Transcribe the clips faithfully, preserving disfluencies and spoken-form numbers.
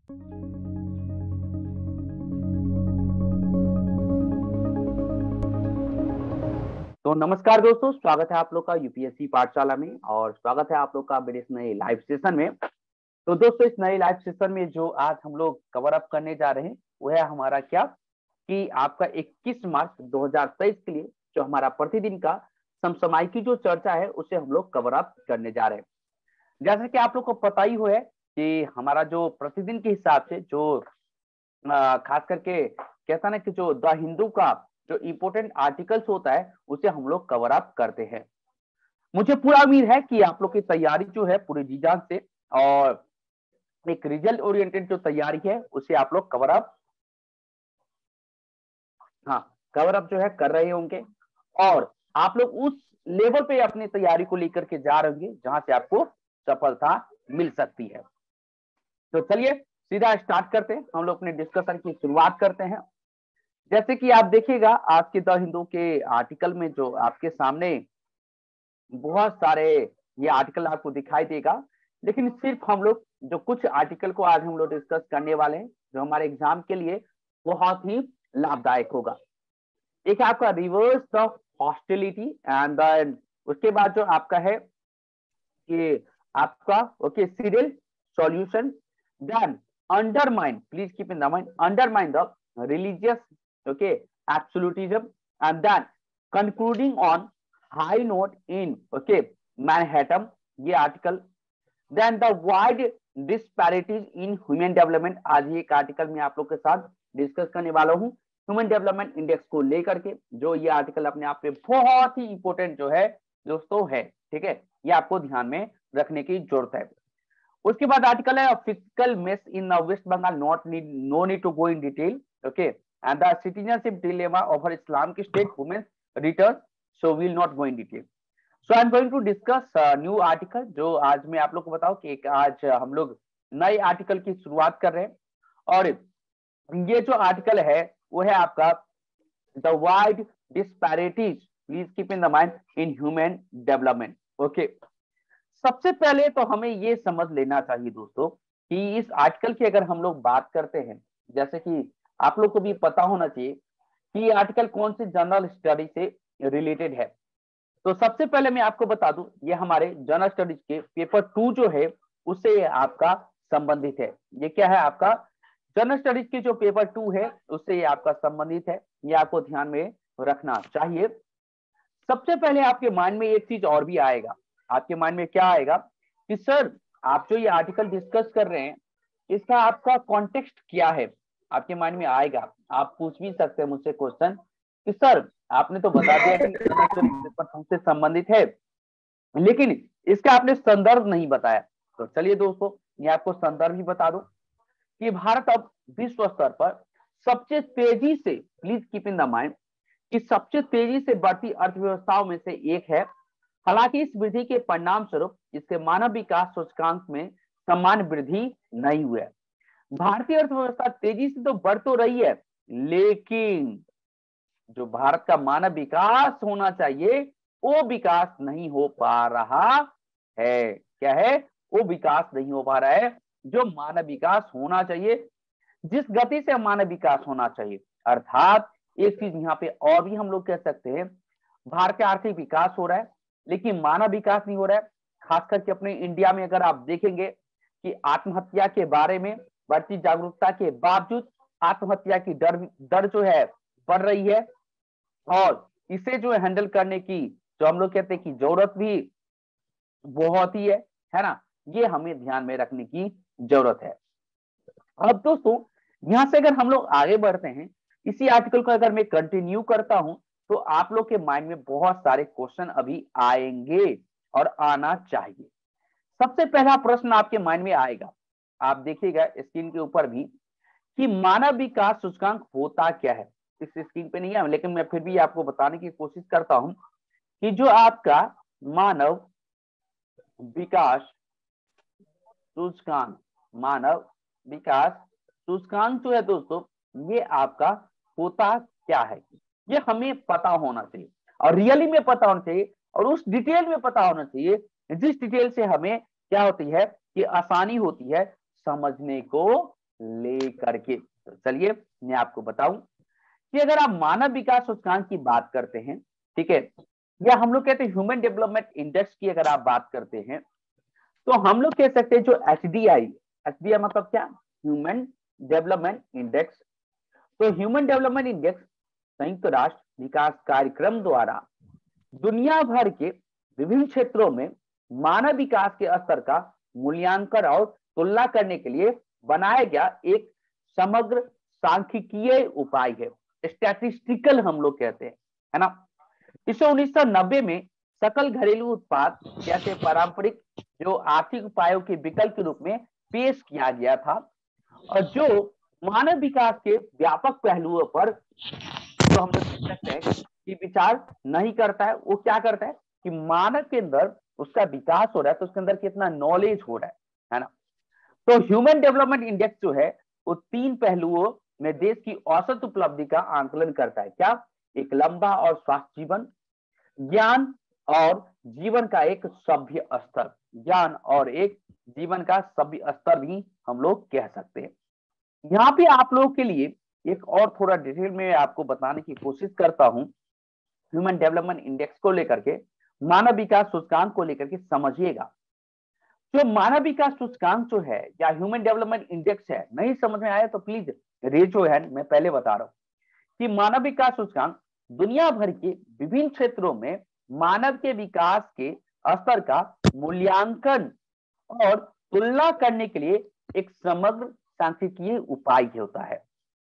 तो नमस्कार दोस्तों, स्वागत है आप लोग का यूपीएससी पाठशाला में और स्वागत है आप लोग का मेरे इस नए लाइव सेशन में। तो दोस्तों, इस नए लाइव सेशन में जो आज हम लोग कवर अप करने जा रहे हैं वो है हमारा क्या कि आपका इक्कीस मार्च दो हज़ार तेईस के लिए जो हमारा प्रतिदिन का समसामयिक की जो चर्चा है उसे हम लोग कवर अप करने जा रहे हैं। जैसे कि आप लोग को पता ही हो है कि हमारा जो प्रतिदिन के हिसाब से जो अ, खास करके कहता ना कि जो द हिंदू का जो इम्पोर्टेंट आर्टिकल्स होता है उसे हम लोग कवर अप करते हैं। मुझे पूरा उम्मीद है कि आप लोग की तैयारी जो है पूरे जी जान से और एक रिजल्ट ओरिएंटेड जो तैयारी है उसे आप लोग कवर अप हाँ कवर अप जो है कर रहे होंगे और आप लोग उस लेवल पे अपनी तैयारी को लेकर के जा रहे होंगे जहां से आपको सफलता मिल सकती है। तो चलिए सीधा स्टार्ट करते हैं, हम लोग अपने डिस्कशन की शुरुआत करते हैं। जैसे कि आप देखिएगा आज के द हिंदू के आर्टिकल में जो आपके सामने बहुत सारे ये आर्टिकल आपको दिखाई देगा, लेकिन सिर्फ हम लोग जो कुछ आर्टिकल को आज हम लोग डिस्कस करने वाले हैं जो हमारे एग्जाम के लिए बहुत ही लाभदायक होगा। एक आपका reverse the hostility and then उसके बाद जो आपका है कि आपका okay serial solution, then undermine, please keep in the mind, undermine the religious okay absolutism and then concluding on high note in okay Manhattan, ये article. Then the wide disparities in human development, आज ही एक article में आप लोग के साथ discuss करने वाला हूँ ह्यूमन डेवलपमेंट इंडेक्स को लेकर के, जो ये आर्टिकल अपने आप में बहुत ही इंपॉर्टेंट जो है दोस्तों है, ठीक है, ये आपको ध्यान में रखने की जरूरत है। उसके बाद आर्टिकल है physical mess in West Bengal, not need no need to go in detail okay and the citizenship dilemma over Islamic State women return, so will not go in detail. So I am going to discuss new article, जो आज मैं आप लोग को बताऊं कि एक आज हम लोग नए आर्टिकल की शुरुआत कर रहे हैं और ये जो आर्टिकल है वो है आपका the wide disparities, please keep in the mind, in human development okay. सबसे पहले तो हमें ये समझ लेना चाहिए दोस्तों कि इस आर्टिकल की अगर हम लोग बात करते हैं, जैसे कि आप लोग को भी पता होना चाहिए कि ये आर्टिकल कौन से जनरल स्टडी से रिलेटेड है। तो सबसे पहले मैं आपको बता दूं ये हमारे जनरल स्टडीज के पेपर टू जो है उससे आपका संबंधित है। ये क्या है आपका जनरल स्टडीज की जो पेपर टू है उससे ये आपका संबंधित है, ये आपको ध्यान में रखना चाहिए। सबसे पहले आपके माइंड में एक चीज और भी आएगा, आपके माइंड में क्या आएगा कि सर आप जो ये आर्टिकल डिस्कस कर रहे हैं इसका आपका कॉन्टेक्स्ट क्या है, आपके माइंड में आएगा। आप पूछ भी सकते हैं मुझसे क्वेश्चन कि सर आपने तो बता दिया कि पेपर टू से संबंधित है, लेकिन इसका आपने संदर्भ नहीं बताया। तो चलिए दोस्तों ये आपको संदर्भ ही बता दो कि भारत अब विश्व स्तर पर सबसे तेजी से, please keep in the mind, कि सबसे तेजी से बढ़ती अर्थव्यवस्थाओं में से एक है। हालांकि इस वृद्धि के परिणाम स्वरूप इसके मानव विकास सूचकांक में समान वृद्धि नहीं हुआ है। भारतीय अर्थव्यवस्था तेजी से तो बढ़ तो रही है, लेकिन जो भारत का मानव विकास होना चाहिए वो विकास नहीं हो पा रहा है। क्या है? वो विकास नहीं हो पा रहा है जो मानव विकास होना चाहिए, जिस गति से मानव विकास होना चाहिए। अर्थात एक चीज यहाँ पे और भी हम लोग कह सकते हैं, भारत का आर्थिक विकास हो रहा है लेकिन मानव विकास नहीं हो रहा है। खास करके अपने इंडिया में अगर आप देखेंगे कि आत्महत्या के बारे में बढ़ती जागरूकता के बावजूद आत्महत्या की दर दर जो है बढ़ रही है और इसे जो हैंडल करने की जो हम लोग कहते हैं कि जरूरत भी बहुत ही है, है ना, ये हमें ध्यान में रखने की जरूरत है। अब दोस्तों यहां से अगर हम लोग आगे बढ़ते हैं, इसी आर्टिकल को अगर मैं कंटिन्यू करता हूं तो आप लोग के माइंड में बहुत सारे क्वेश्चन अभी आएंगे और आना चाहिए। सबसे पहला प्रश्न आपके माइंड में आएगा, आप देखिएगा स्क्रीन के ऊपर भी, कि मानव विकास सूचकांक होता क्या है। इस स्क्रीन पे नहीं है लेकिन मैं फिर भी आपको बताने की कोशिश करता हूं कि जो आपका मानव विकास सूचकांक, मानव विकास सूचकांक जो है दोस्तों, ये आपका होता क्या है, ये हमें पता होना चाहिए और रियली में पता होना चाहिए और उस डिटेल में पता होना चाहिए जिस डिटेल से हमें क्या होती है कि आसानी होती है समझने को ले करके। तो चलिए मैं आपको बताऊं कि अगर आप मानव विकास सूचकांक की बात करते हैं, ठीक है, या हम लोग कहते हैं ह्यूमन डेवलपमेंट इंडेक्स की अगर आप बात करते हैं, तो हम लोग कह सकते हैं जो H D I, H D I मतलब क्या, ह्यूमन डेवलपमेंट इंडेक्स। तो ह्यूमन डेवलपमेंट इंडेक्स संयुक्त राष्ट्र विकास कार्यक्रम द्वारा दुनिया भर के विभिन्न क्षेत्रों में मानव विकास के स्तर का मूल्यांकन और तुलना करने के लिए बनाया गया एक समग्र सांख्यिकीय उपाय है। स्टैटिस्टिकल हम लोग कहते हैं, है ना। इसे उन्नीस सौ नब्बे में सकल घरेलू उत्पाद जैसे पारंपरिक जो आर्थिक उपायों के विकल्प के रूप में पेश किया गया था, और जो मानव विकास के व्यापक पहलुओं पर जो हम लोग कह सकते हैं कि विचार नहीं करता है। वो क्या करता है कि मानव के अंदर उसका विकास हो रहा है तो उसके अंदर कितना नॉलेज हो रहा है, है ना। तो ह्यूमन डेवलपमेंट इंडेक्स जो है वो तीन पहलुओं में देश की औसत उपलब्धि का आंकलन करता है। क्या, एक लंबा और स्वास्थ्य जीवन, ज्ञान और जीवन का एक सभ्य स्तर, ज्ञान और एक जीवन का सभ्य स्तर भी हम लोग कह सकते हैं। यहाँ पे आप लोगों के लिए एक और थोड़ा डिटेल में आपको बताने की कोशिश करता हूं ह्यूमन डेवलपमेंट इंडेक्स को लेकर के, मानव विकास सूचकांक को लेकर के। समझिएगा, जो मानव विकास सूचकांक जो है या ह्यूमन डेवलपमेंट इंडेक्स है, नहीं समझ में आया तो प्लीज रेज योर हैंड। मैं पहले बता रहा हूं कि मानव विकास सूचकांक दुनिया भर के विभिन्न क्षेत्रों में मानव के विकास के स्तर का मूल्यांकन और तुलना करने के लिए एक समग्र सांख्यिकीय उपाय होता है।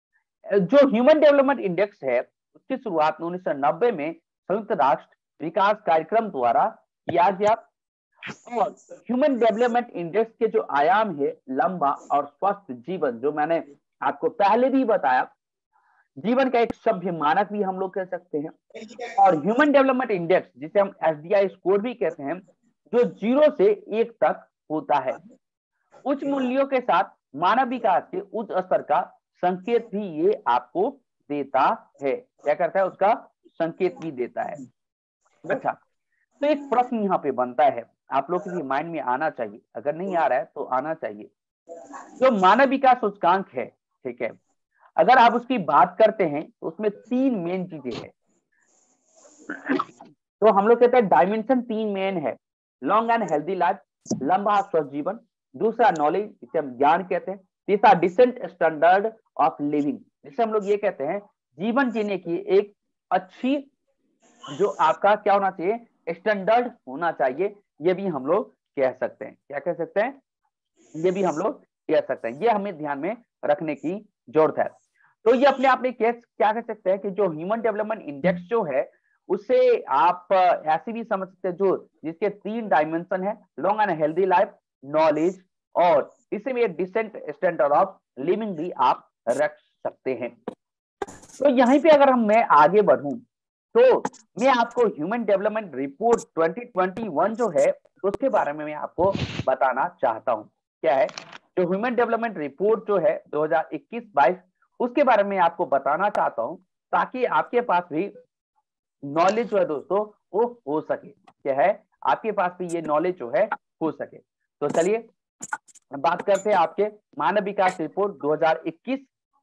जो ह्यूमन डेवलपमेंट इंडेक्स है उसकी शुरुआत में उन्नीस सौ नब्बे में संयुक्त राष्ट्र विकास कार्यक्रम द्वारा किया गया, और ह्यूमन डेवलपमेंट इंडेक्स के जो आयाम है लंबा और स्वस्थ जीवन, जो मैंने आपको पहले भी बताया, जीवन का एक सभ्य मानक भी हम लोग कह सकते हैं। और ह्यूमन डेवलपमेंट इंडेक्स जिसे हम एस डी आई स्कोर भी कहते हैं, जो जीरो से एक तक होता है। उच्च मूल्यों के साथ मानव विकास के उच्च स्तर का संकेत भी ये आपको देता है। क्या करता है, उसका संकेत भी देता है। अच्छा, तो एक प्रश्न यहाँ पे बनता है, आप लोग के भी माइंड में आना चाहिए, अगर नहीं आ रहा है तो आना चाहिए। जो मानव विकास सूचकांक है, ठीक है, अगर आप उसकी बात करते हैं तो उसमें तीन मेन चीजें हैं। तो हम लोग कहते हैं डायमेंशन तीन मेन है, लॉन्ग एंड हेल्दी लाइफ, लंबा स्वस्थ जीवन, दूसरा नॉलेज जिसे हम ज्ञान कहते हैं, तीसरा डिसेंट स्टैंडर्ड ऑफ लिविंग, जिसे हम लोग ये कहते हैं जीवन जीने की एक अच्छी जो आपका क्या होना चाहिए, स्टैंडर्ड होना चाहिए। ये भी हम लोग कह सकते हैं, क्या कह सकते हैं, ये भी हम लोग कह सकते हैं। ये हमें ध्यान में रखने की जरूरत है। तो ये अपने आप में क्या कह सकते हैं कि जो ह्यूमन डेवलपमेंट इंडेक्स जो है उसे आप ऐसे भी समझ सकते हैं जो जिसके तीन डायमेंशन है, long and healthy life, knowledge, और इसे भी डिसेंट स्टैंडर्ड ऑफ लिविंग भी आप रख सकते हैं। तो यहीं पे अगर हम मैं आगे बढ़ूं तो मैं आपको human development report twenty twenty one जो है उसके बारे में मैं आपको बताना चाहता हूं। क्या है, जो ह्यूमन डेवलपमेंट रिपोर्ट जो है दो हज़ार इक्कीस बाईस, उसके बारे में आपको बताना चाहता हूं ताकि आपके पास भी नॉलेज जो है दोस्तों वो हो सके। क्या है, आपके पास भी ये नॉलेज जो है हो सके। तो चलिए बात करते हैं आपके मानव विकास रिपोर्ट दो हज़ार इक्कीस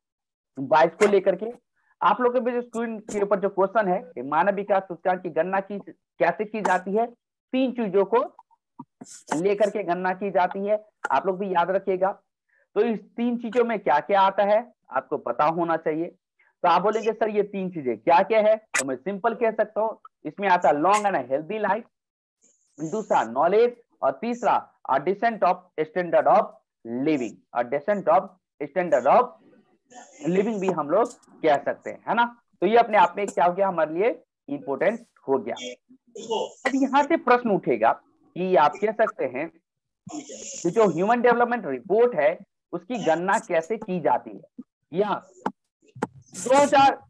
बाईस को लेकर के। आप लोगों के स्क्रीन के ऊपर जो क्वेश्चन है कि मानव विकास सूचकांक की गणना की कैसे की जाती है, तीन चीजों को लेकर के गणना की जाती है, आप लोग भी याद रखिएगा। तो इस तीन चीजों में क्या क्या आता है आपको पता होना चाहिए। तो आप बोलेंगे सर ये तीन चीजें क्या क्या है, तो मैं सिंपल कह सकता हूँ, इसमें आता है लॉन्ग एंड हेल्दी लाइफ, दूसरा नॉलेज, और तीसरा decent of standard of living, और decent of standard of living भी हम लोग कह सकते हैं, है ना। तो ये अपने आप में क्या हो गया, हमारे लिए इंपोर्टेंट हो गया। अब यहाँ से प्रश्न उठेगा कि आप कह सकते हैं कि जो ह्यूमन डेवलपमेंट रिपोर्ट है उसकी गणना कैसे की जाती है। यहाँ दो हज़ार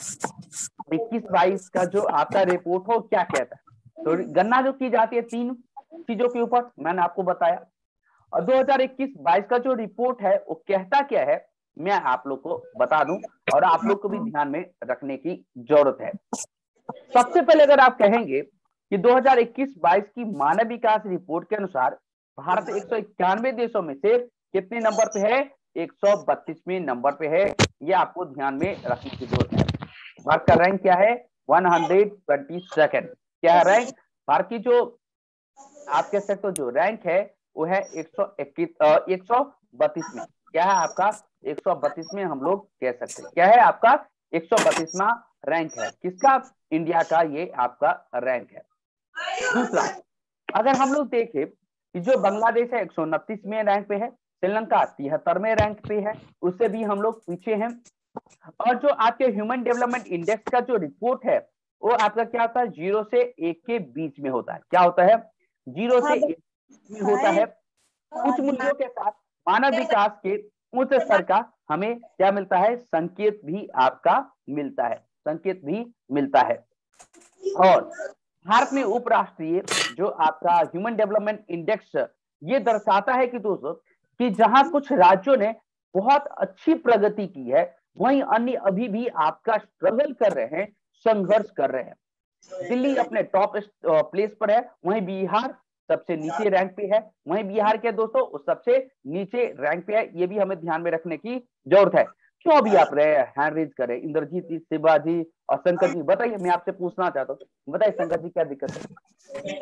इक्कीस बाईस का जो आपका रिपोर्ट हो क्या कहता है, तो गणना जो की जाती है तीन चीजों के ऊपर मैंने आपको बताया, और दो हज़ार इक्कीस बाईस का जो रिपोर्ट है वो कहता क्या है मैं आप लोग को बता दूं, और आप लोग को भी ध्यान में रखने की जरूरत है। सबसे पहले अगर आप कहेंगे कि दो हज़ार इक्कीस बाईस की मानव विकास रिपोर्ट के अनुसार भारत एक सौ इक्यानवे देशों में से कितने नंबर पे है, एक सौ बत्तीसवें नंबर पे है, ये आपको ध्यान में रखने की जरूरत है। भारत का रैंक क्या है? One hundred twenty second. क्या है रैंक? भारत की जो आप कह सकते हो जो रैंक है वो है एक सौ इक्कीस एक सौ बत्तीस में। क्या है आपका? एक सौ बत्तीस में हम लोग कह सकते हैं। क्या है आपका? एक सौ बत्तीसवां रैंक है। किसका? इंडिया का ये आपका रैंक है। दूसरा, अगर हम लोग देखें कि जो बांग्लादेश है एक सौ उनतीसवें रैंक पे है, श्रीलंका तिहत्तरवें रैंक पे है, उससे भी हम लोग पीछे हैं। और जो आपके ह्यूमन डेवलपमेंट इंडेक्स का जो रिपोर्ट है वो आपका क्या होता है? जीरो से एक के बीच में होता है। क्या होता है? जीरो से एक में होता है। उच्च मूल्यों के साथ मानव विकास के उच्च स्तर का हमें क्या मिलता है? संकेत भी आपका मिलता है, संकेत भी मिलता है। और भारत में उपराष्ट्रीय जो आपका ह्यूमन डेवलपमेंट इंडेक्स ये दर्शाता है कि दोस्तों कि जहां कुछ राज्यों ने बहुत अच्छी प्रगति की है, वहीं अन्य अभी भी आपका स्ट्रगल कर रहे हैं, संघर्ष कर रहे हैं। दिल्ली अपने टॉप प्लेस पर है, वहीं बिहार सबसे नीचे रैंक पे है। वहीं बिहार के दोस्तों उस सबसे नीचे रैंक पे है, ये भी हमें ध्यान में रखने की जरूरत है। क्यों अभी आप रहे हैंड रेज कर रहे हैं? इंद्रजीत जी, शिवाजी और शंकर जी, बताइए, मैं आपसे पूछना चाहता हूँ, बताइए शंकर जी क्या दिक्कत है?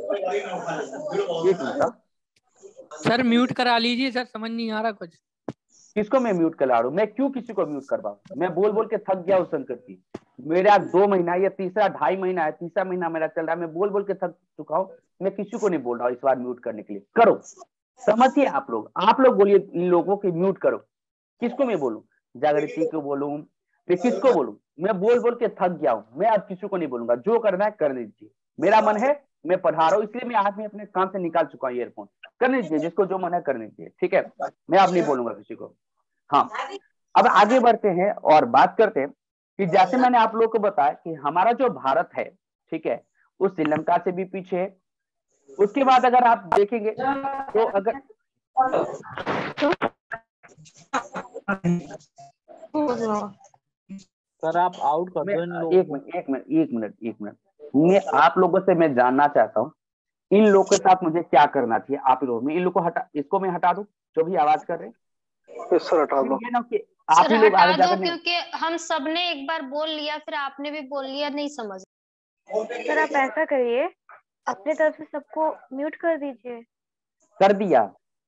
एक मिनट सर, म्यूट करा लीजिए सर, समझ नहीं आ रहा कुछ। किसको मैं म्यूट करा रहा हूँ? मैं क्यों किसी को म्यूट करवाऊं? मैं बोल बोल के थक गया हूँ शंकर जी। मेरा दो महीना या तीसरा ढाई महीना है, तीसरा महीना मेरा चल रहा है, मैं बोल बोल के थक चुका हूँ। मैं किसी को नहीं बोल रहा हूँ इस बार म्यूट करने के लिए। करो, समझिए आप लोग, आप लोग बोलिए इन लोगों की म्यूट करो। किसको मैं बोलूं? जागृति को बोलूं? मैं किसको बोलूं? मैं बोल बोल के थक गया हूं। मैं अब किसी को नहीं बोलूंगा, जो करना है कर लीजिए। मेरा मन है, मैं पढ़ा रहा हूँ, इसलिए मैं आज में अपने काम से निकाल चुका हूँ ईयरफोन। कर लीजिए, जिसको जो मन है कर लीजिए, ठीक है? मैं अब नहीं बोलूंगा किसी को। हाँ, अब आगे बढ़ते हैं और बात करते हैं कि जैसे मैंने आप लोगों को बताया कि हमारा जो भारत है, ठीक है, वो श्रीलंका से भी पीछे है। उसके बाद अगर आप देखेंगे तो अगर सर आप आउट कर दो इन लोगों एक मिनट एक मिनट एक मिनट एक मिनट मैं आप लोगों से मैं जानना चाहता हूँ इन लोगों के साथ मुझे क्या करना चाहिए। आप लोग, मैं इन लोग को हटा, इसको मैं हटा दूं जो भी आवाज कर रहे हैं? सर हटा दो। ये ना कि आप सर ही लोग हटा आगे दो, जाकर नहीं। क्योंकि हम सबने एक बार बोल लिया, फिर आपने भी बोल लिया, नहीं समझ। सर आप ऐसा करिए, अपने तरफ से सबको म्यूट कर दीजिए। कर दिया,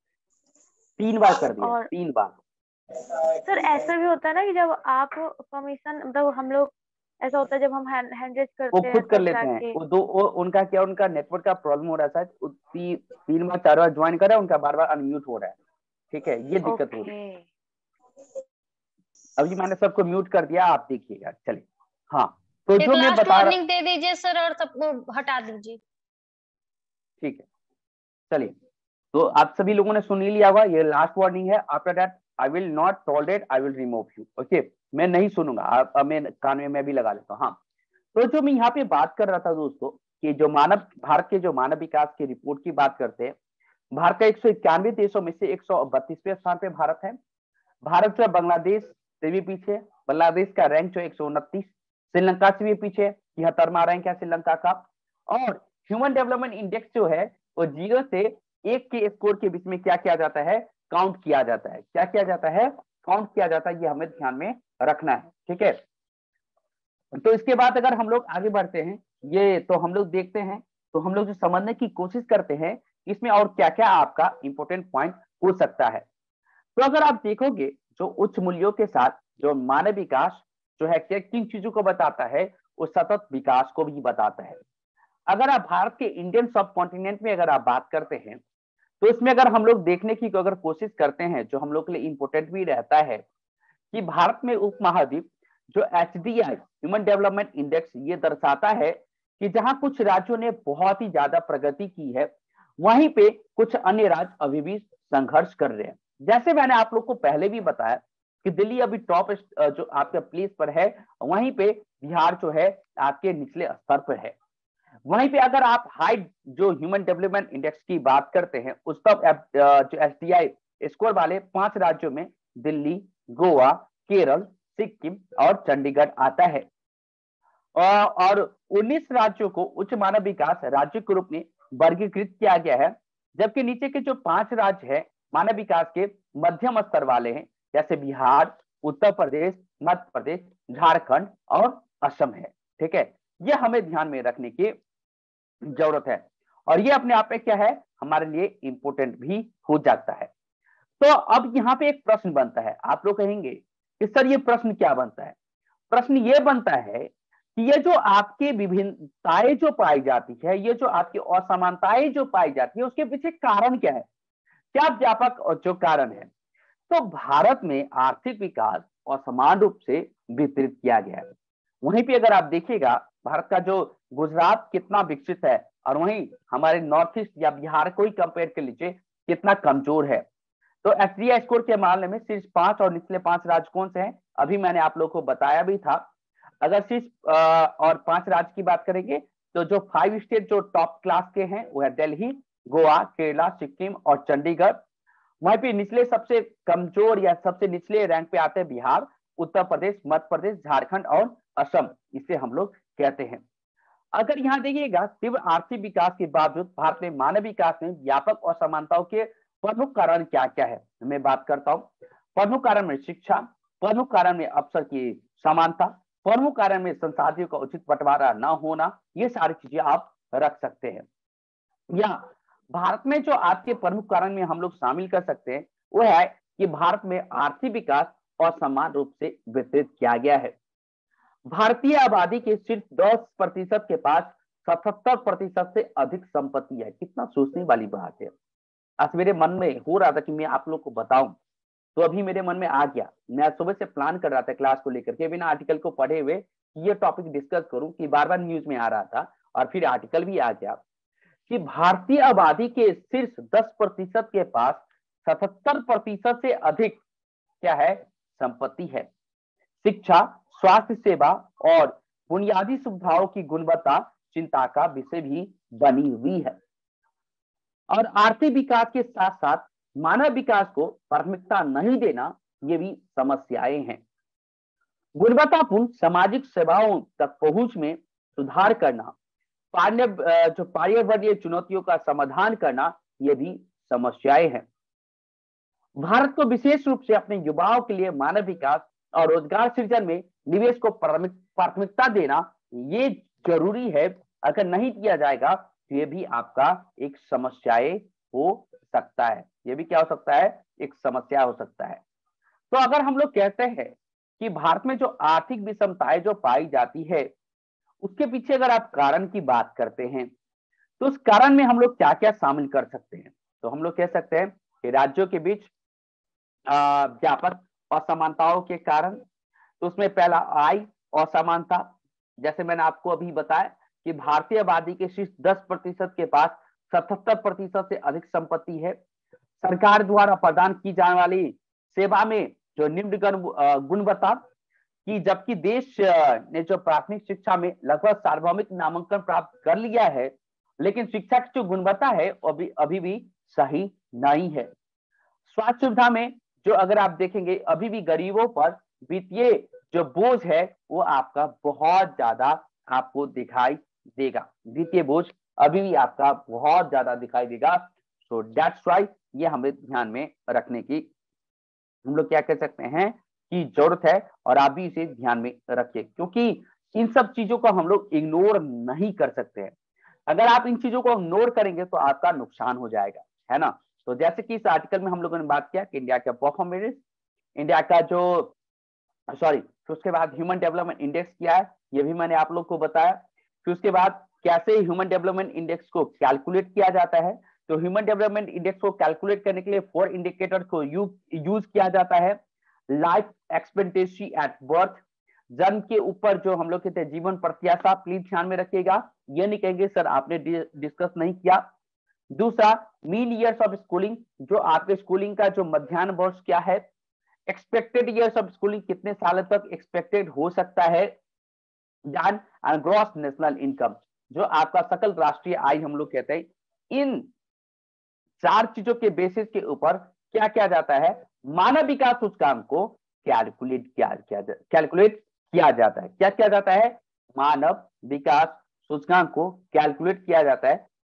तीन बार कर दिया, और तीन बार। सर ऐसा भी होता है ना कि जब आप परमिशन, मतलब हम लोग, ऐसा होता है जब हम हैंड रेज वो करते हैं खुद कर तब लेते हैं। जाके। वो दो वो, उनका क्या, उनका नेटवर्क का प्रॉब्लम हो रहा है शायद। वो ती, तीन बार चार बार ज्वाइन कर रहा है, उनका बार बार अनम्यूट हो रहा है। ठीक है, ये दिक्कत हो रही है। अभी मैंने सबको म्यूट कर दिया, आप देखिएगा। चलिए, हाँ, तो एक जो मैं लास्ट बता रहा, वार्निंग दे दीजिए सर और सबको हटा दीजिए। ठीक है, चलिए, तो आप सभी लोगों ने सुन ही लिया होगा, ये लास्ट वार्निंग है। After that I will not tolerate, I will remove you. Okay, मैं नहीं सुनूंगा। आप, मैं कान में मैं भी लगा लेता हूँ। हाँ, तो जो मैं यहाँ पे बात कर रहा था दोस्तों कि जो मानव भारत के जो मानव विकास की रिपोर्ट की बात करते हैं, भारत का एक सौ इक्यानवे देशों में से एक सौ बत्तीसवें स्थान पे भारत है। भारत जो है बांग्लादेश से भी पीछे है। बांग्लादेश का रैंक जो एक सौ उनतीस, श्रीलंका से भी पीछे है, तिहत्तरवां रैंक है श्रीलंका का। और ह्यूमन डेवलपमेंट इंडेक्स जो है वो जीरो से एक के स्कोर के बीच में क्या किया जाता है? काउंट किया जाता है। क्या किया जाता है? काउंट किया जाता है। ये हमें ध्यान में रखना है, ठीक है? तो इसके बाद अगर हम लोग आगे बढ़ते हैं, ये तो हम लोग देखते हैं, तो हम लोग जो समझने की कोशिश करते हैं इसमें और क्या क्या आपका इंपॉर्टेंट पॉइंट हो सकता है। तो अगर आप देखोगे जो उच्च मूल्यों के साथ जो मानव विकास जो है किन चीजों को बताता है, वो सतत विकास को भी बताता है। अगर आप भारत के इंडियन सब कॉन्टिनेंट में अगर आप बात करते हैं तो इसमें अगर हम लोग देखने की अगर कोशिश करते हैं, जो हम लोग के लिए इंपॉर्टेंट भी रहता है कि भारत में उपमहाद्वीप जो H D I human development index ये दर्शाता है कि जहां कुछ राज्यों ने बहुत ही ज्यादा प्रगति की है, वहीं पे कुछ अन्य राज्य अभी भी संघर्ष कर रहे हैं। जैसे मैंने आप लोग को पहले भी बताया कि दिल्ली अभी टॉप जो आपके प्लेस पर है, वहीं पे बिहार जो है आपके निचले स्तर पर है। वहीं पे अगर आप हाइट जो ह्यूमन डेवलपमेंट इंडेक्स की बात करते हैं, उस तब जो एस डी आई स्कोर वाले पांच राज्यों में दिल्ली, गोवा, केरल, सिक्किम और चंडीगढ़ आता है। और उन्नीस राज्यों को उच्च मानव विकास राज्य के रूप में वर्गीकृत किया गया है, जबकि नीचे के जो पांच राज्य है मानव विकास के मध्यम स्तर वाले हैं, जैसे बिहार, उत्तर प्रदेश, मध्य प्रदेश, झारखंड और असम है। ठीक है, ये हमें ध्यान में रखने की जरूरत है और ये अपने आप में क्या है, हमारे लिए इंपॉर्टेंट भी हो जाता है। तो अब यहाँ पे एक प्रश्न बनता है, आप लोग कहेंगे कि सर ये प्रश्न क्या बनता है? प्रश्न ये बनता है कि ये जो आपकी विभिन्नताएं जो पाई जाती है, ये जो आपकी असमानताएं जो पाई जाती है, उसके पीछे कारण क्या है, क्या व्यापक जो कारण है? तो भारत में आर्थिक विकास असमान रूप से वितरित किया गया है। वहीं पे अगर आप देखिएगा, भारत का जो गुजरात कितना विकसित है और वहीं हमारे नॉर्थ ईस्ट या बिहार को ही कंपेयर कर लीजिए कितना कमजोर है। तो एसडीआई स्कोर के मामले में शीर्ष पांच और निचले पांच राज्य कौन से हैं, अभी मैंने आप लोगों को बताया भी था। अगर शीर्ष और पांच राज्य की बात करेंगे तो जो फाइव स्टेट जो टॉप क्लास के हैं वो है दिल्ली, गोवा, केरला, सिक्किम और चंडीगढ़। वहीं पे निचले सबसे कमजोर या सबसे निचले रैंक पे आते हैं बिहार, उत्तर प्रदेश, मध्य प्रदेश, झारखंड और असम, इसे हम लोग कहते हैं। अगर यहाँ देखिएगा, तीव्र आर्थिक विकास के बावजूद भारत में मानव विकास में व्यापक असमानताओं के प्रमुख कारण क्या क्या है, मैं बात करता हूँ। प्रमुख कारण में शिक्षा, प्रमुख कारण में अवसर की समानता, प्रमुख कारण में संसाधनों का उचित बंटवारा न होना, ये सारी चीजें आप रख सकते हैं। या भारत में जो आज के प्रमुख कारण में हम लोग शामिल कर सकते हैं वो है कि भारत में आर्थिक विकास असमान रूप से वितरित किया गया है। भारतीय आबादी के सिर्फ दस प्रतिशत के पास सतहत्तर प्रतिशत से अधिक संपत्ति है। कितना सोचने वाली बात है। आज मेरे मन में हो रहा था कि मैं आप लोग को बताऊं, तो अभी मेरे मन में आ गया। मैं सुबह से प्लान कर रहा था क्लास को लेकर के, बिना आर्टिकल को पढ़े हुए ये टॉपिक डिस्कस करूं, कि बार बार न्यूज में आ रहा था और फिर आर्टिकल भी आ गया कि भारतीय आबादी के सिर्फ दस प्रतिशत के पास सतहत्तर प्रतिशत से अधिक क्या है, संपत्ति है। शिक्षा, स्वास्थ्य सेवा और बुनियादी सुविधाओं की गुणवत्ता चिंता का विषय भी बनी हुई है। और आर्थिक विकास के साथ साथ मानव विकास को प्राथमिकता नहीं देना, ये भी समस्याएं हैं। गुणवत्तापूर्ण सामाजिक सेवाओं तक पहुंच में सुधार करना, जो पर्यावरणीय चुनौतियों का समाधान करना, ये भी समस्याएं हैं। भारत को विशेष रूप से अपने युवाओं के लिए मानव विकास और रोजगार सृजन में निवेश को प्राथमिकता देना ये जरूरी है। अगर नहीं किया जाएगा तो ये भी आपका एक समस्याएं हो सकता है, ये भी क्या हो सकता है, एक समस्या हो सकता है। तो अगर हम लोग कहते हैं कि भारत में जो आर्थिक विषमताएं जो पाई जाती है, उसके पीछे अगर आप कारण की बात करते हैं तो उस कारण में हम लोग क्या क्या शामिल कर सकते हैं। तो हम लोग कह सकते हैं कि राज्यों के बीच व्यापक असमानताओं के कारण, तो उसमें पहला आय असमानता। जैसे मैंने आपको अभी बताया कि भारतीय आबादी के शीर्ष दस प्रतिशत के पास सतहत्तर प्रतिशत से अधिक संपत्ति है। सरकार द्वारा प्रदान की जाने वाली सेवा में जो निम्न गुणवत्ता की, जबकि देश ने जो प्राथमिक शिक्षा में लगभग सार्वभौमिक नामांकन प्राप्त कर लिया है, लेकिन शिक्षा की जो गुणवत्ता है अभी अभी भी सही नहीं है। स्वास्थ्य सुविधा में जो अगर आप देखेंगे, अभी भी गरीबों पर वित्तीय जो बोझ है वो आपका बहुत ज्यादा आपको दिखाई देगा। वित्तीय बोझ अभी भी आपका बहुत ज्यादा दिखाई देगा। सो दैट्स व्हाई ये हमें ध्यान में रखने की हम लोग क्या कह सकते हैं की जरूरत है, और आप भी इसे ध्यान में रखिए, क्योंकि इन सब चीजों को हम लोग इग्नोर नहीं कर सकते हैं। अगर आप इन चीजों को इग्नोर करेंगे तो आपका नुकसान हो जाएगा, है ना। तो जैसे कि इस आर्टिकल में हम लोगों ने बात किया कि इंडिया का परफॉर्मेंस, इंडिया का जो सॉरी फिर उसके बाद ह्यूमन डेवलपमेंट इंडेक्स क्या है, ये भी मैंने आप लोग को बताया। फिर उसके बाद कैसे ह्यूमन डेवलपमेंट इंडेक्स को कैलकुलेट किया जाता है। तो ह्यूमन डेवलपमेंट इंडेक्स को कैलकुलेट करने के लिए फोर इंडिकेटर्स को यूज यूज किया जाता है। लाइफ एक्सपेक्टेंसी एट बर्थ, जन्म के ऊपर जो हम लोग कहते हैं जीवन प्रत्याशा, प्लीज ध्यान में रखिएगा, ये नहीं कहेंगे सर आपने डिस्कस नहीं किया। दूसरा मीन ईयर्स ऑफ स्कूलिंग, जो आपके स्कूलिंग का जो मध्यान्ह वर्ष क्या है। एक्सपेक्टेड ईयर्स ऑफ स्कूलिंग, कितने साल तक एक्सपेक्टेड हो सकता है। जान एंड ग्रॉस नेशनल इनकम, जो आपका सकल राष्ट्रीय आय हम लोग कहते हैं। इन चार चीजों के बेसिस के ऊपर क्या किया जाता है, मानव विकास सूचकांक को कैलकुलेट किया किया कैलकुलेट किया जाता है। क्या किया जाता है, मानव विकास सूचकांक को कैलकुलेट किया जाता है।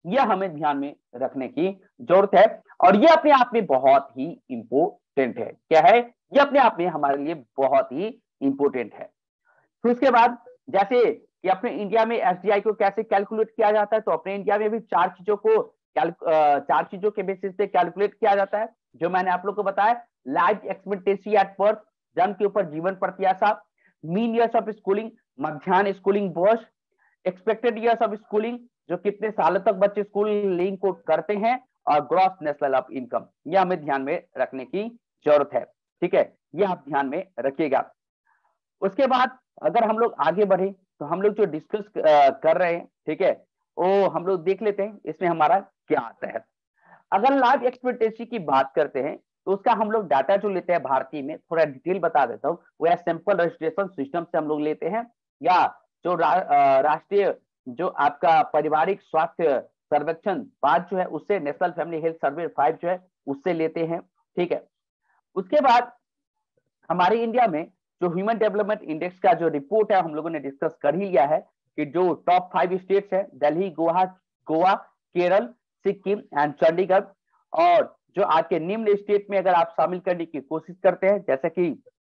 यह हमें ध्यान में रखने की जरूरत है और यह अपने आप में बहुत ही इंपॉर्टेंट है। क्या है? यह अपने आप में हमारे लिए बहुत ही इंपॉर्टेंट है। फिर उसके बाद जैसे कि अपने इंडिया में एसडीआई को कैसे कैलकुलेट किया जाता है, तो अपने इंडिया में भी चार चीजों को चार चीजों के बेसिस पे कैलकुलेट किया जाता है, जो मैंने आप लोग को बताया। लाइफ एक्सपेक्टेंसी एट बर्थ, जन्म के ऊपर जीवन प्रत्याशा, मीन ईयर्स ऑफ स्कूलिंग, मध्यान्ह स्कूलिंग वर्ष, एक्सपेक्टेड ईयर्स ऑफ स्कूलिंग, जो कितने सालों तक बच्चे स्कूलिंग को करते हैं, और ग्रॉस नेशनल ऑफ इनकम। यह हमें ध्यान में रखने की जरूरत है। ठीक है, यह आप ध्यान में रखिएगा। उसके बाद अगर हम लोग आगे बढ़े तो हम लोग जो डिस्कस कर रहे हैं, ठीक है, वो हम लोग देख लेते हैं इसमें हमारा क्या आता है। अगर लाइफ एक्सपेक्टेंसी की बात करते हैं तो उसका हम लोग डाटा जो लेते हैं भारतीय में, थोड़ा डिटेल बता देता हूँ। वो है सिंपल रजिस्ट्रेशन सिस्टम से हम लोग लेते हैं, या जो रा, राष्ट्रीय जो आपका पारिवारिक स्वास्थ्य सर्वेक्षण पांच जो है उससे, national family health survey five जो है उससे लेते हैं। ठीक है, उसके बाद हमारे इंडिया में जो ह्यूमन डेवलपमेंट इंडेक्स का जो रिपोर्ट है हम लोगों ने डिस्कस कर ही लिया है कि जो टॉप फाइव स्टेट्स है, दिल्ली, गोवा गोवा केरल, सिक्किम एंड चंडीगढ़, और जो आज के निम्न स्टेट में अगर आप शामिल करने की कोशिश करते हैं, जैसे कि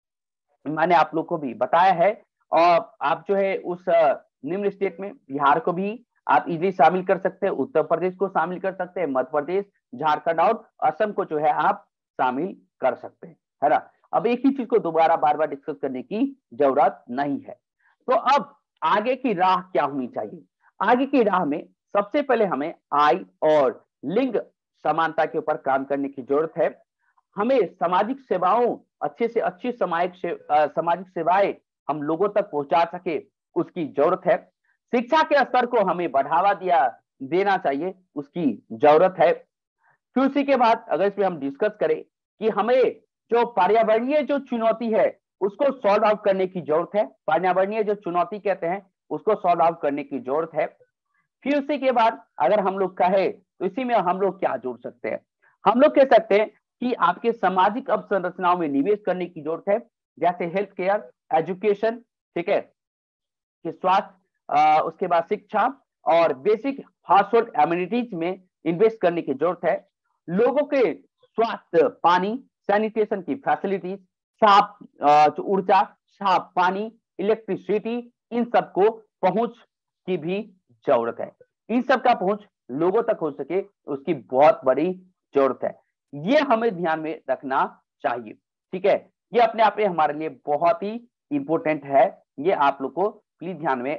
मैंने आप लोग को भी बताया है, और आप जो है उस निम्न स्टेट में बिहार को भी आप इजीली शामिल कर सकते हैं, उत्तर प्रदेश को शामिल कर सकते हैं, मध्य प्रदेश, झारखंड और असम को जो है आप शामिल कर सकते हैं, है ना। अब एक ही चीज को दोबारा बार बार डिस्कस करने की जरूरत नहीं है। तो अब आगे की राह क्या होनी चाहिए? आगे की राह में सबसे पहले हमें आय और लिंग समानता के ऊपर काम करने की जरूरत है। हमें सामाजिक सेवाओं, अच्छे से अच्छी सामाजिक से, सामाजिक सेवाएं हम लोगों तक पहुंचा सके, उसकी जरूरत है। शिक्षा के स्तर को हमें बढ़ावा दिया देना चाहिए, उसकी जरूरत है। फिर उसी के बाद अगर इसमें हम डिस्कस करें कि हमें जो पर्यावरणीय जो चुनौती है उसको सॉल्व आउट करने की जरूरत है, पर्यावरणीय जो चुनौती कहते हैं उसको सॉल्व आउट करने की जरूरत है। फिर उसी के बाद अगर हम लोग कहे तो इसी में हम लोग क्या जोड़ सकते हैं? हम लोग कह सकते हैं कि आपके सामाजिक अवसंरचनाओं में निवेश करने की जरूरत है, जैसे हेल्थ केयर, एजुकेशन, ठीक है, कि स्वास्थ्य, उसके बाद शिक्षा और बेसिक हाउस होल्ड एमिनिटीज में इन्वेस्ट करने की जरूरत है। लोगों के स्वास्थ्य, पानी, सैनिटेशन की फैसिलिटीज, साफ जो ऊर्जा, साफ पानी, इलेक्ट्रिसिटी, इन सबको पहुंच की भी जरूरत है। इन सब का पहुंच लोगों तक हो सके उसकी बहुत बड़ी जरूरत है। ये हमें ध्यान में रखना चाहिए। ठीक है, ये अपने आप में हमारे लिए बहुत ही इंपॉर्टेंट है, ये आप लोग को प्लीज ध्यान में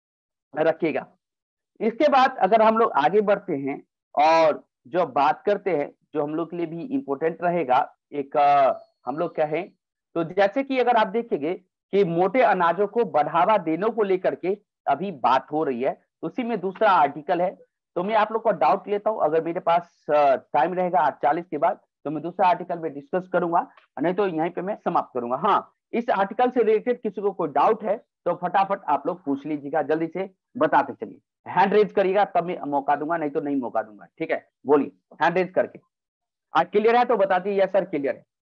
रखिएगा। इसके बाद अगर हम लोग आगे बढ़ते हैं और जो बात करते हैं जो हम लोग के लिए भी इंपॉर्टेंट रहेगा, एक हम लोग कहें तो जैसे कि अगर आप देखेंगे कि मोटे अनाजों को बढ़ावा देने को लेकर के अभी बात हो रही है, उसी में दूसरा आर्टिकल है। तो मैं आप लोग को डाउट लेता हूं, अगर मेरे पास टाइम रहेगा आठ चालीस के बाद तो मैं दूसरा आर्टिकल में डिस्कस करूंगा, नहीं तो यहीं पे मैं समाप्त करूंगा। हाँ, इस आर्टिकल से रिलेटेड किसी को कोई डाउट है तो फटाफट आप लोग पूछ लीजिएगा, जल्दी से बताते चलिए। हैंड रेज करिएगा तब मैं मौका दूंगा, नहीं तो नहीं मौका दूंगा। ठीक है, बोलिए हैंड रेज करके। आज क्लियर है तो बता दीजिए यस सर क्लियर है।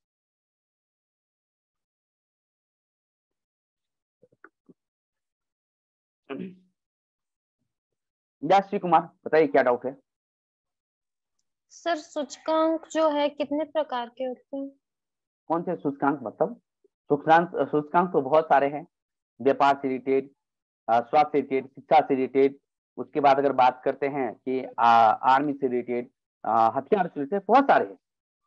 यस श्री कुमार बताइए क्या डाउट है? सर सूचकांक जो है कितने प्रकार के होते हैं? कौन से सूचकांक? मतलब सूचकांक सूचकांक तो बहुत सारे हैं, व्यापार से रिलेटेड, स्वास्थ्य से रिलेटेड, शिक्षा से रिलेटेड, उसके बाद अगर बात करते हैं कि आ, आर्मी से रिलेटेड, हथियार से रिलेटेड, बहुत सारे हैं।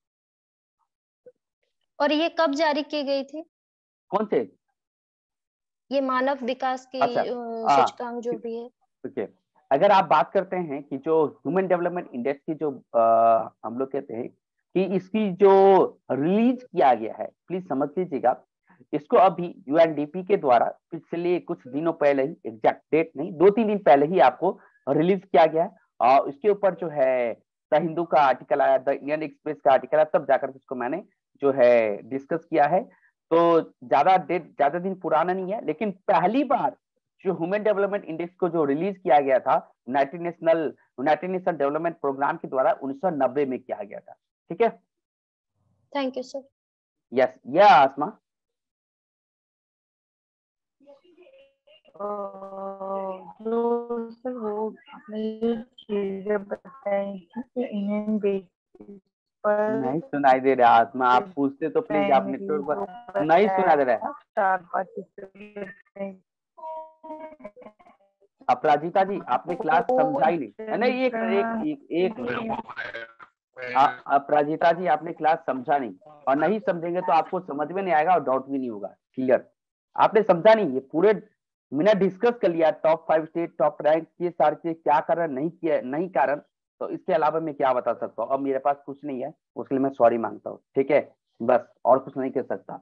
और ये कब जारी की गई थी? कौन से? ये मानव विकास की अच्छा, सूचकांक जो भी है। ओके, अगर आप बात करते हैं कि जो ह्यूमन डेवलपमेंट इंडेक्स की जो आ, हम लोग कहते हैं कि इसकी जो रिलीज किया गया है, प्लीज समझ लीजिएगा, इसको अभी यूएनडीपी के द्वारा पिछले कुछ दिनों पहले ही, एग्जैक्ट डेट नहीं, दो तीन दिन पहले ही आपको रिलीज किया गया है। और इसके ऊपर जो है द हिंदू का आर्टिकल आया, द इंडियन एक्सप्रेस का आर्टिकल आया, तब जाकर इसको मैंने जो है डिस्कस किया है। तो ज्यादा डेट ज्यादा दिन पुराना नहीं है, लेकिन पहली बार जो ह्यूमन डेवलपमेंट इंडेक्स को जो रिलीज किया गया था united national united nation development programme के द्वारा उन्नीस सौ नब्बे में किया गया था। ठीक है, थैंक यू सर। यस, या आसमा, जो सर वो आपने जो चीजें बताई थी कि इंडियन बेसिस पर नहीं सुनाई दे रहा आत्मा, आप पूछते तो प्लीज आप प्राइमरी नेटवर्क जो पर। नहीं सुना दे रहा है स्टार पार्टिसिपेट। अपराजिता जी, आपने क्लास समझाई नहीं। नहीं एक एक एक, एक मिनट। आ- अपराजिता जी, आपने क्लास समझा नहीं, और नहीं समझेंगे तो आपको समझ में नहीं आएगा और डाउट भी नहीं होगा। क्लियर? आपने समझा नहीं, ये पूरे मैंने डिस्कस कर लिया, top five state, top rank, ये सारी चीज क्या कारण नहीं किया, नहीं कारण, तो इसके अलावा मैं क्या बता सकता हूँ? अब मेरे पास कुछ नहीं है, उसके लिए मैं सॉरी मांगता हूँ। ठीक है, बस और कुछ नहीं कर सकता।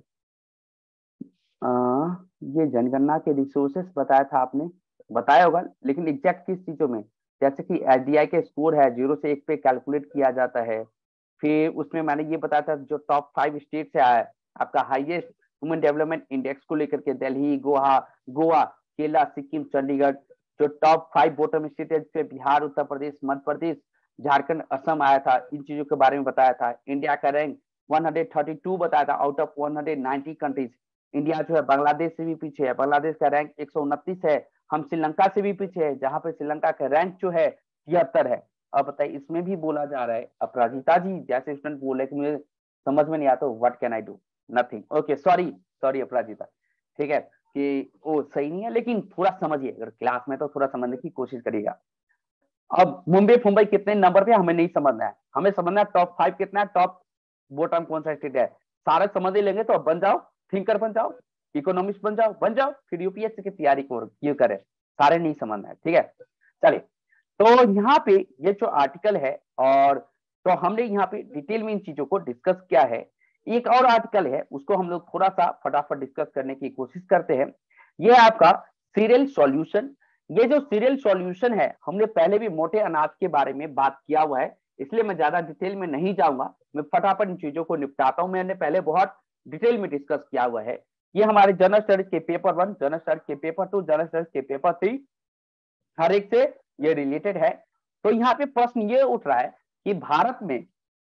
आ, ये जनगणना के रिसोर्सेस बताया था आपने, बताया होगा, लेकिन एग्जैक्ट किस चीजों में? जैसे कि एसडीआई के स्कोर है, जीरो से एक पे कैलकुलेट किया जाता है। फिर उसमें मैंने ये बताया था जो टॉप फाइव स्टेट से आया है आपका हाईएस्ट ह्यूमन डेवलपमेंट इंडेक्स को लेकर के, दिल्ली, गोवा गोवा केरला, सिक्किम, चंडीगढ़। जो टॉप फाइव बॉटम स्टेट है जिसपे बिहार, उत्तर प्रदेश, मध्य प्रदेश, झारखंड, असम आया था। इन चीजों के बारे में बताया था। इंडिया का rank one hundred thirty two बताया था out of one hundred ninety countries. India जो है बांग्लादेश से भी पीछे है, बांग्लादेश का रैंक एक सौ उनतीस है। हम श्रीलंका से भी पीछे है, जहां पे श्रीलंका का रैंक जो है तिहत्तर है। अब बताइए, इसमें भी बोला जा रहा है, अपराजिता जी जैसे स्टूडेंट बोले कि मुझे समझ में नहीं आता, what can I do? Nothing. Okay, sorry sorry Aparajita. ठीक है कि वो सही नहीं है, लेकिन थोड़ा समझिए, अगर क्लास में तो थोड़ा समझने की कोशिश करिएगा। अब मुंबई मुंबई कितने नंबर पे हमें नहीं समझना है, हमें समझना है टॉप फाइव कितना है, टॉप बॉटम कौन सा स्टेट है। सारे समझ ही लेंगे तो अब बन जाओ, थिंकर बन जाओ, इकोनॉमिक्स बन जाओ, बन जाओ, फिर यूपीएससी की तैयारी को ये करे। सारे नहीं समझना है, ठीक है। चलिए, तो यहाँ पे ये जो आर्टिकल है, और तो हमने यहाँ पे डिटेल में इन चीजों को डिस्कस किया है। एक और आर्टिकल है, उसको हम लोग थोड़ा सा फटाफट डिस्कस करने की कोशिश करते हैं। ये आपका सीरियल सॉल्यूशन। ये जो सीरियल सॉल्यूशन है, हमने पहले भी मोटे अनाज के बारे में बात किया हुआ है, इसलिए मैं ज्यादा डिटेल में नहीं जाऊंगा, मैं फटाफट इन चीजों को निपटाता हूं। मैंने पहले बहुत डिटेल में डिस्कस किया हुआ है। ये हमारे जनरल स्टडीज के पेपर वन, जनरल स्टडीज के पेपर टू, जनरल स्टडीज के पेपर थ्री, हर एक से ये रिलेटेड है। तो यहाँ पे प्रश्न ये उठ रहा है कि भारत में,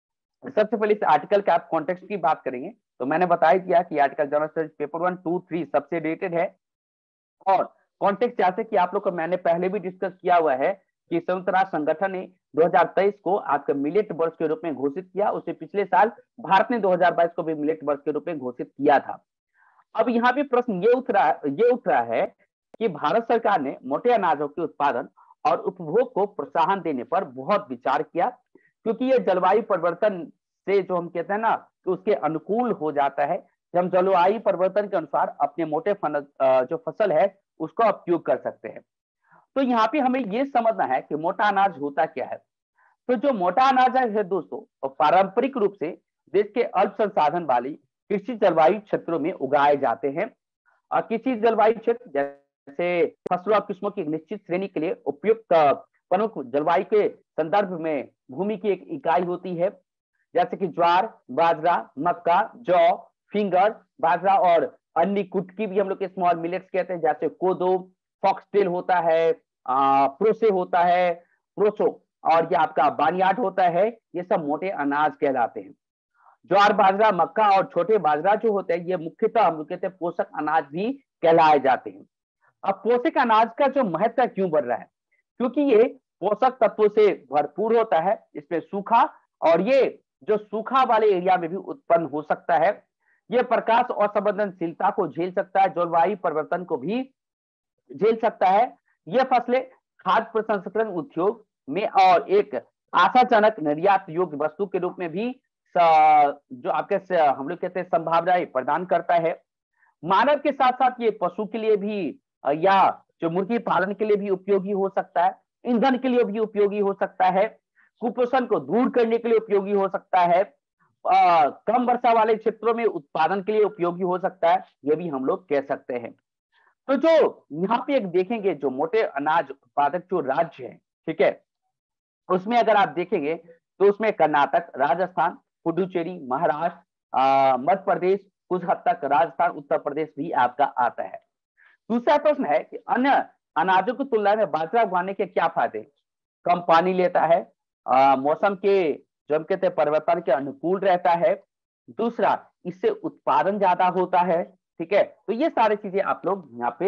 सबसे पहले इस आर्टिकल का आप कॉन्टेक्स्ट की बात करेंगे, तो मैंने बताया दिया कि article general studies paper one, two, three सबसे रिलेटेड है। और कॉन्टेक्स्ट जैसे कि आप लोग को मैंने पहले भी डिस्कस किया हुआ है कि संयुक्त राष्ट्र संगठन ने दो हज़ार तेईस को आपके मिलेट वर्ष के रूप में घोषित किया, उससे पिछले साल भारत ने दो हज़ार बाईस को भी मिलेट वर्ष के रूप में घोषित किया था। अब यहाँ पे प्रश्न ये उठ रहा ये उठ रहा है कि भारत सरकार ने मोटे अनाजों के उत्पादन और उपभोग को प्रोत्साहन देने पर बहुत विचार किया, क्योंकि ये जलवायु परिवर्तन से, जो हम कहते हैं ना, कि उसके अनुकूल हो जाता है। जब हम जलवायु परिवर्तन के अनुसार अपने मोटे जो फसल है उसका उपयोग कर सकते हैं। तो यहाँ पे हमें ये समझना है कि मोटा अनाज होता क्या है। तो जो मोटा अनाज है दोस्तों, तो पारंपरिक रूप से देश के अल्प संसाधन वाली कृषि जलवायु क्षेत्रों में उगाए जाते हैं। और कृषि जलवायु क्षेत्र जैसे फसलों और किस्मों की निश्चित श्रेणी के लिए उपयुक्त प्रमुख जलवायु के संदर्भ में भूमि की एक इकाई होती है, जैसे कि ज्वार, बाजरा, मक्का, जौ, फिंगर, बाजरा और अन्य कुटकी भी हम लोग स्मॉल मिलेट्स कहते हैं, जैसे कोदो, फॉक्सटेल होता है, आ, प्रोसे होता है, प्रोसो, और ये आपका बानियाट होता है। ये सब मोटे अनाज कहलाते हैं। ज्वार, बाजरा, मक्का और छोटे बाजरा जो होते हैं, ये मुख्यतः हम लोग कहते हैं पोषक अनाज भी कहलाए जाते हैं। अब पोषक अनाज का जो महत्व क्यों बढ़ रहा है? क्योंकि ये पोषक तत्वों से भरपूर होता है, इसमें सूखा, और ये जो सूखा वाले एरिया में भी उत्पन्न हो सकता है। ये प्रकाश और संवेदनशीलता को झेल सकता है, जलवायु परिवर्तन को भी झेल सकता है। ये फसलें खाद्य प्रसंस्करण उद्योग में और एक आशाजनक निर्यात योग्य वस्तु के रूप में भी जो आपके हम लोग कहते हैं संभावनाएं प्रदान करता है। मानव के साथ साथ ये पशु के लिए भी, या जो मुर्गी पालन के लिए भी उपयोगी हो सकता है, ईंधन के लिए भी उपयोगी हो सकता है, कुपोषण को दूर करने के लिए उपयोगी हो सकता है, आ, कम वर्षा वाले क्षेत्रों में उत्पादन के लिए उपयोगी हो सकता है, ये भी हम लोग कह सकते हैं। तो जो यहाँ पे एक देखेंगे, जो मोटे अनाज उत्पादक जो राज्य है, ठीक है, उसमें अगर आप देखेंगे तो उसमें कर्नाटक, राजस्थान, पुडुचेरी, महाराष्ट्र, मध्य प्रदेश, कुछ हद तक राजस्थान, उत्तर प्रदेश भी आपका आता है। दूसरा प्रश्न है कि अन्य अनाजों की तुलना में बाजरा उगाने के क्या फायदे? कम पानी लेता है, आ, मौसम के जो हम कहते हैं परिवर्तन के अनुकूल रहता है। दूसरा, इससे उत्पादन ज्यादा होता है, ठीक है। तो ये सारी चीजें आप लोग यहाँ पे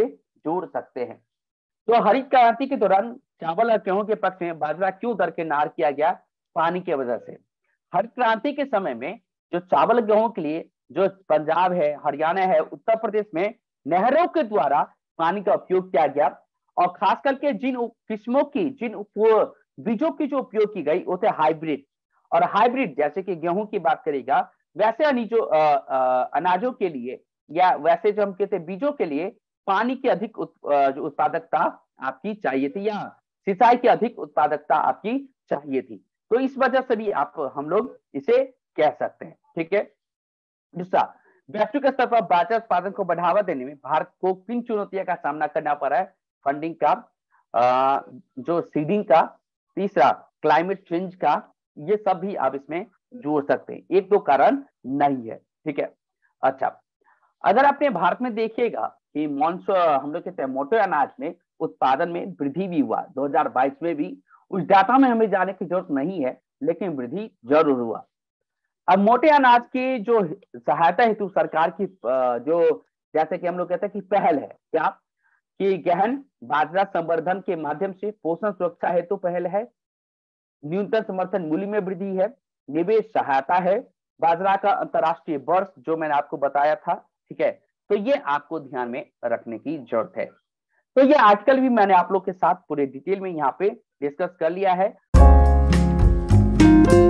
जोड़ सकते हैं। तो हरित क्रांति के दौरान चावल और गेहूं के पक्ष में बाजरा क्यों दरकिनार किया गया? पानी की वजह से। हरित क्रांति के समय में जो चावल गेहूं के लिए जो पंजाब है, हरियाणा है, उत्तर प्रदेश में नहरों के द्वारा पानी का उपयोग किया गया, और खास करके जिन किस्मों की जिन बीजों की जो उपयोग की गई वो थे हाइब्रिड। और हाइब्रिड जैसे कि गेहूं की बात करेगा, वैसे अनाजों अनाजों के लिए या वैसे जो हम कहते हैं बीजों के लिए पानी की अधिक उत, जो उत्पादकता आपकी चाहिए थी, या सिंचाई की अधिक उत्पादकता आपकी चाहिए थी। तो इस वजह से भी आप हम लोग इसे कह सकते हैं। ठीक है। दूसरा, वैश्विक स्तर पर बाजरा उत्पादन को बढ़ावा देने में भारत को किन चुनौतियों का सामना करना पड़ा है? फंडिंग का, आ, जो सीडिंग का, तीसरा क्लाइमेट चेंज का, ये सब भी आप इसमें जोड़ सकते हैं, एक दो कारण नहीं है। ठीक है। अच्छा, अगर आपने भारत में देखिएगा कि मॉनसून हम लोग कहते हैं मोटे अनाज में उत्पादन में वृद्धि भी हुआ दो हज़ार बाईस में भी, उस डाटा में हमें जाने की जरूरत नहीं है, लेकिन वृद्धि जरूर हुआ। अब मोटे अनाज की जो सहायता हेतु सरकार की जो जैसे कि हम लोग कहते हैं कि पहल है क्या कि गहन बाजरा संवर्धन के माध्यम से पोषण सुरक्षा हेतु पहल है, न्यूनतम समर्थन मूल्य में वृद्धि है, निवेश सहायता है, बाजरा का अंतर्राष्ट्रीय वर्ष जो मैंने आपको बताया था। ठीक है। तो ये आपको ध्यान में रखने की जरूरत है। तो ये आजकल भी मैंने आप लोग के साथ पूरे डिटेल में यहाँ पे डिस्कस कर लिया है।